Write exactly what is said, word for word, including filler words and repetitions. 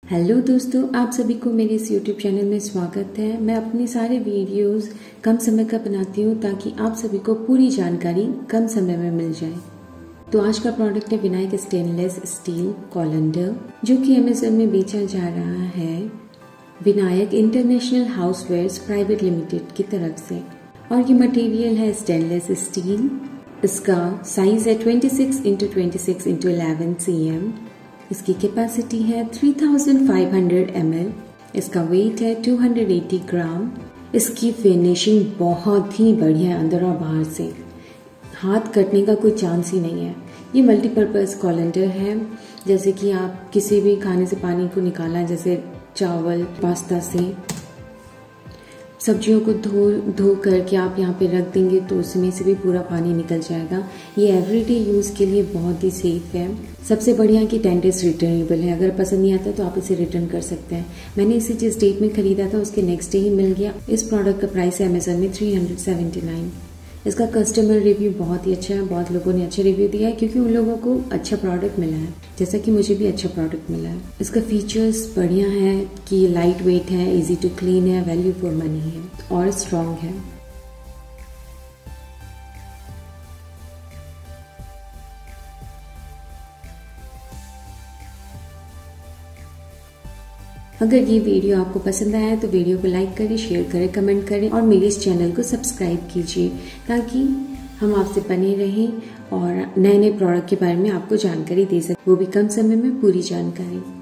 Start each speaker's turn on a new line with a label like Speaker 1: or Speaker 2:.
Speaker 1: Hello दोस्तों, आप सभी को मेरे इस यूट्यूब चैनल में स्वागत है। मैं अपने सारे वीडियोस कम समय का बनाती हूँ ताकि आप सभी को पूरी जानकारी कम समय में मिल जाए। तो आज का प्रोडक्ट है विनायक स्टेनलेस स्टील कॉलंडर, जो कि अमेज़न में बेचा जा रहा है Vinayak international housewares private limited की तरफ से। और ये मटेरियल है स्टेनलेस स्टील। इसका साइज है twenty six into twenty six into eleven c m. इसकी कैपेसिटी है three thousand five hundred m l. इसका वेट है टू हंड्रेड एटी ग्राम। इसकी फिनिशिंग बहुत ही बढ़िया है, अंदर और बाहर से हाथ कटने का कोई चांस ही नहीं है। ये मल्टीपर्पज़ कॉलंडर है, जैसे कि आप किसी भी खाने से पानी को निकाला, जैसे चावल पास्ता से सब्जियों को धो धो करके आप यहाँ पे रख देंगे तो उसमें से भी पूरा पानी निकल जाएगा। ये एवरीडे यूज़ के लिए बहुत ही सेफ है। सबसे बढ़िया कि टेन डेज रिटर्नेबल है। अगर पसंद नहीं आता तो आप इसे रिटर्न कर सकते हैं। मैंने इसे जिस डेट में खरीदा था उसके नेक्स्ट डे ही मिल गया। इस प्रोडक्ट का प्राइस है अमेज़न में थ्री हंड्रेड सेवेंटी नाइन। इसका कस्टमर रिव्यू बहुत ही अच्छा है। बहुत लोगों ने अच्छे रिव्यू दिया है क्योंकि उन लोगों को अच्छा प्रोडक्ट मिला है, जैसा कि मुझे भी अच्छा प्रोडक्ट मिला है। इसका फीचर्स बढ़िया है कि लाइट वेट है, इजी टू क्लीन है, वैल्यू फॉर मनी है और स्ट्रॉन्ग है। अगर ये वीडियो आपको पसंद आया तो वीडियो को लाइक करें, शेयर करें, कमेंट करें और मेरे इस चैनल को सब्सक्राइब कीजिए ताकि हम आपसे बने रहें और नए नए प्रोडक्ट के बारे में आपको जानकारी दे सकें, वो भी कम समय में पूरी जानकारी।